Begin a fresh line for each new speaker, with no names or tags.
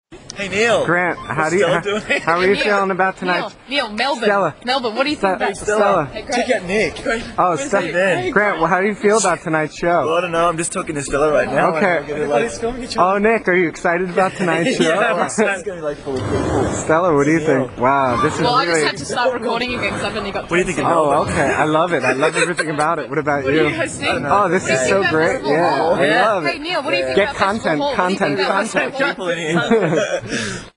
Hey Neil.
Grant, how are you feeling about tonight?
Neil, Melbourne.
Stella.
Melbourne, what do you think about
Stella.
Hey,
Check out Nick.
Oh, Stella. Grant, well, how do you feel about tonight's show?
Well, I don't know. I'm just talking to Stella right now.
Okay. Oh, Nick, are you excited about tonight's show?
Yeah, it's gonna be like full of people.
Stella, what do you think? Wow, this is
Well, I
really...
just had to start recording again because I've only got.
What do you think of
Oh,
Melbourne?
okay. I love it. I love everything about it. What about
What
you?
are you guys think?
Oh, this is so great. Yeah, I love
Hey
it.
Neil, what do you think
Get
about Festival
content,
Hall? What do you think
content,
about
content.
Festival Hall?
People in here.